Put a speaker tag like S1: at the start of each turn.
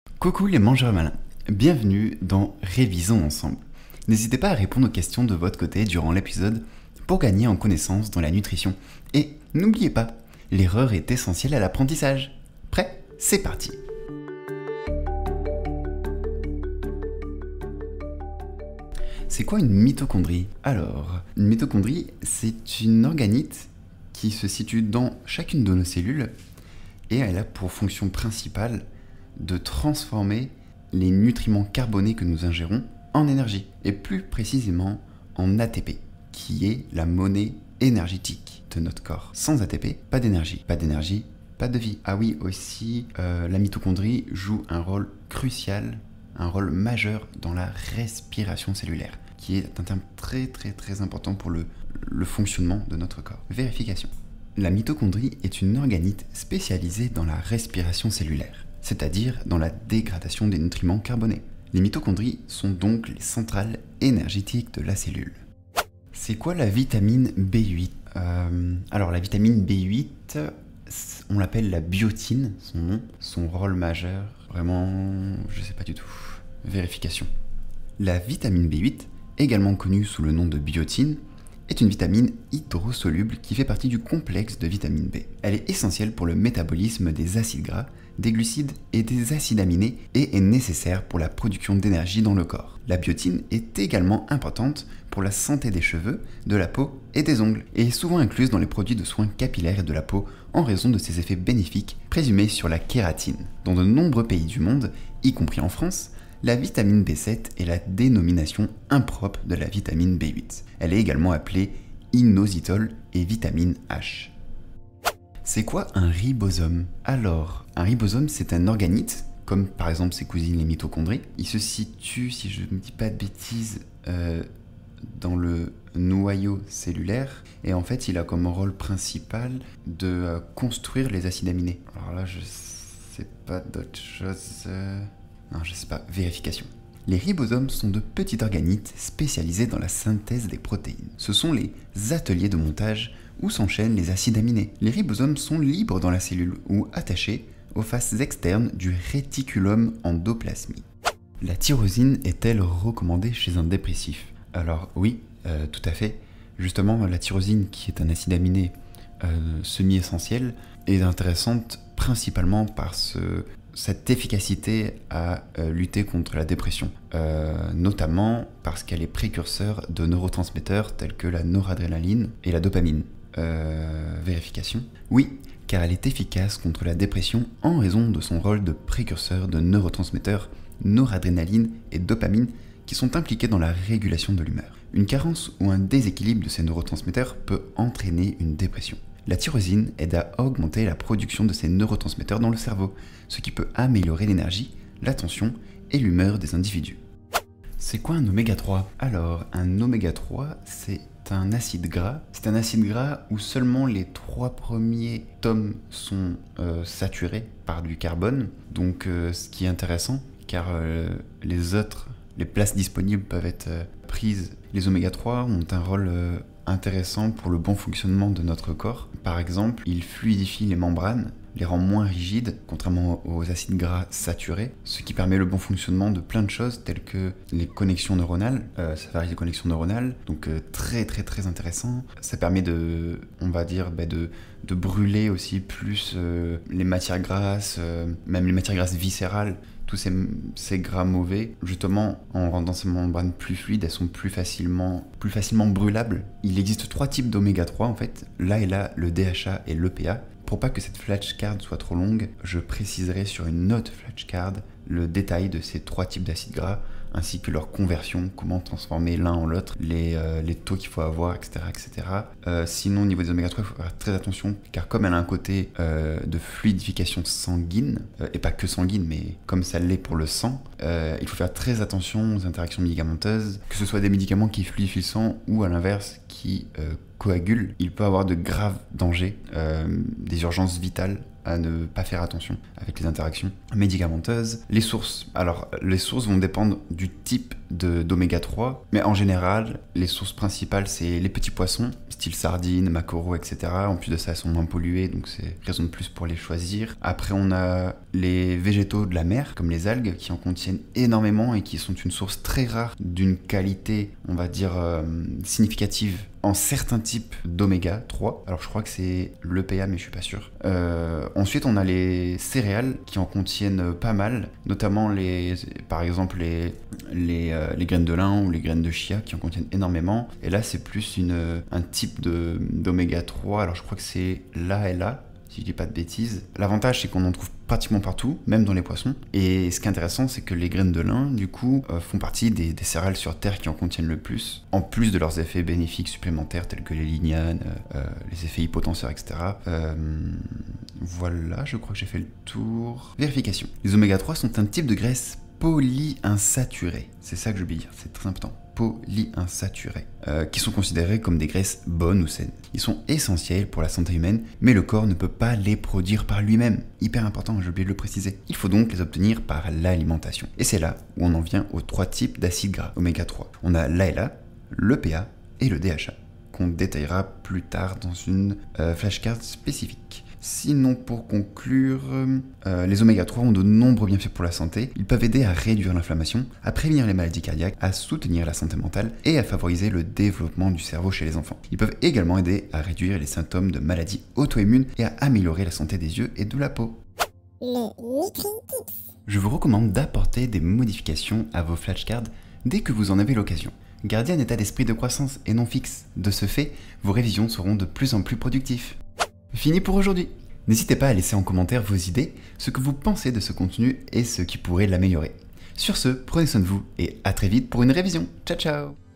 S1: Coucou les mangeurs malins, bienvenue dans Révisons ensemble. N'hésitez pas à répondre aux questions de votre côté durant l'épisode pour gagner en connaissances dans la nutrition. Et n'oubliez pas, l'erreur est essentielle à l'apprentissage. Prêt? C'est parti! C'est quoi une mitochondrie? Alors, une mitochondrie, c'est une organite qui se situe dans chacune de nos cellules et elle a pour fonction principale de transformer les nutriments carbonés que nous ingérons en énergie, et plus précisément en ATP, qui est la monnaie énergétique de notre corps. Sans ATP, pas d'énergie. Pas d'énergie, pas de vie. Ah oui, aussi, la mitochondrie joue un rôle crucial, un rôle majeur dans la respiration cellulaire, qui est un terme très important pour le fonctionnement de notre corps. Vérification. La mitochondrie est une organite spécialisée dans la respiration cellulaire, c'est-à-dire dans la dégradation des nutriments carbonés. Les mitochondries sont donc les centrales énergétiques de la cellule. C'est quoi la vitamine B8 ? Alors la vitamine B8, on l'appelle la biotine, son nom, son rôle majeur, vraiment, je sais pas du tout. Vérification. La vitamine B8, également connue sous le nom de biotine, est une vitamine hydrosoluble qui fait partie du complexe de vitamine B. Elle est essentielle pour le métabolisme des acides gras, des glucides et des acides aminés et est nécessaire pour la production d'énergie dans le corps. La biotine est également importante pour la santé des cheveux, de la peau et des ongles et est souvent incluse dans les produits de soins capillaires et de la peau en raison de ses effets bénéfiques présumés sur la kératine. Dans de nombreux pays du monde, y compris en France, la vitamine B7 est la dénomination impropre de la vitamine B8. Elle est également appelée inositol et vitamine H. C'est quoi un ribosome? Alors, un ribosome, c'est un organite, comme par exemple ses cousines les mitochondries. Il se situe, si je ne dis pas de bêtises, dans le noyau cellulaire. Et en fait, il a comme rôle principal de construire les acides aminés. Alors là, je sais pas d'autre chose... Non, je sais pas, vérification. Les ribosomes sont de petits organites spécialisés dans la synthèse des protéines. Ce sont les ateliers de montage où s'enchaînent les acides aminés. Les ribosomes sont libres dans la cellule ou attachés aux faces externes du réticulum endoplasmique. La tyrosine est-elle recommandée chez un dépressif? Alors oui, tout à fait. Justement, la tyrosine, qui est un acide aminé semi-essentiel, est intéressante principalement par cette efficacité à lutter contre la dépression, notamment parce qu'elle est précurseur de neurotransmetteurs tels que la noradrénaline et la dopamine. Vérification. Oui, car elle est efficace contre la dépression en raison de son rôle de précurseur de neurotransmetteurs noradrénaline et dopamine qui sont impliqués dans la régulation de l'humeur. Une carence ou un déséquilibre de ces neurotransmetteurs peut entraîner une dépression. La tyrosine aide à augmenter la production de ces neurotransmetteurs dans le cerveau, ce qui peut améliorer l'énergie, l'attention et l'humeur des individus. C'est quoi un oméga 3? Alors, un oméga 3, c'est un acide gras. C'est un acide gras où seulement les 3 premiers tomes sont saturés par du carbone. Donc, ce qui est intéressant, car les places disponibles peuvent être prises. Les oméga 3 ont un rôle intéressant pour le bon fonctionnement de notre corps. Par exemple, ils fluidifient les membranes, les rend moins rigides, contrairement aux acides gras saturés, ce qui permet le bon fonctionnement de plein de choses telles que les connexions neuronales, ça favorise les connexions neuronales, donc très intéressant. Ça permet de brûler aussi plus les matières grasses, même les matières grasses viscérales, tous ces gras mauvais, justement, en rendant ces membranes plus fluides, elles sont plus facilement brûlables. Il existe 3 types d'oméga 3 en fait, là le DHA et l'EPA. Pour pas que cette flashcard soit trop longue, je préciserai sur une autre flashcard le détail de ces 3 types d'acides gras, ainsi que leur conversion, comment transformer l'un en l'autre, les taux qu'il faut avoir, etc. Sinon, au niveau des oméga 3, il faut faire très attention, car comme elle a un côté de fluidification sanguine, et pas que sanguine, mais comme ça l'est pour le sang, il faut faire très attention aux interactions médicamenteuses, que ce soit des médicaments qui fluidifient le sang, ou à l'inverse, qui coagulent. Il peut avoir de graves dangers, des urgences vitales à ne pas faire attention avec les interactions médicamenteuses. Les sources. Alors, les sources vont dépendre du type d'oméga 3, mais en général, les sources principales, c'est les petits poissons, style sardines, maquereaux, etc. En plus de ça, elles sont moins polluées, donc c'est raison de plus pour les choisir. Après, on a les végétaux de la mer, comme les algues, qui en contiennent énormément et qui sont une source très rare d'une qualité, on va dire, significative en certains types d'oméga 3. Alors je crois que c'est l'EPA, mais je suis pas sûr. Ensuite, on a les céréales qui en contiennent pas mal, notamment par exemple les graines de lin ou les graines de chia qui en contiennent énormément. Et là, c'est plus un type d'oméga 3. Alors je crois que c'est l'ALA, si je dis pas de bêtises. L'avantage, c'est qu'on en trouve pratiquement partout, même dans les poissons. Et ce qui est intéressant, c'est que les graines de lin, du coup, font partie des céréales sur Terre qui en contiennent le plus, en plus de leurs effets bénéfiques supplémentaires, tels que les lignanes, les effets hypotenseurs, etc. Voilà, je crois que j'ai fait le tour. Vérification. Les oméga 3 sont un type de graisse polyinsaturée. C'est ça que je veux dire, c'est très important. Polyinsaturés, qui sont considérés comme des graisses bonnes ou saines. Ils sont essentiels pour la santé humaine, mais le corps ne peut pas les produire par lui-même. Hyper important, j'ai oublié de le préciser. Il faut donc les obtenir par l'alimentation. Et c'est là où on en vient aux 3 types d'acides gras oméga 3. On a l'ALA, l'EPA et le DHA, qu'on détaillera plus tard dans une flashcard spécifique. Sinon, pour conclure, les oméga 3 ont de nombreux bienfaits pour la santé. Ils peuvent aider à réduire l'inflammation, à prévenir les maladies cardiaques, à soutenir la santé mentale et à favoriser le développement du cerveau chez les enfants. Ils peuvent également aider à réduire les symptômes de maladies auto-immunes et à améliorer la santé des yeux et de la peau. Je vous recommande d'apporter des modifications à vos flashcards dès que vous en avez l'occasion. Gardez un état d'esprit de croissance et non fixe. De ce fait, vos révisions seront de plus en plus productives. Fini pour aujourd'hui. N'hésitez pas à laisser en commentaire vos idées, ce que vous pensez de ce contenu et ce qui pourrait l'améliorer. Sur ce, prenez soin de vous et à très vite pour une révision. Ciao ciao.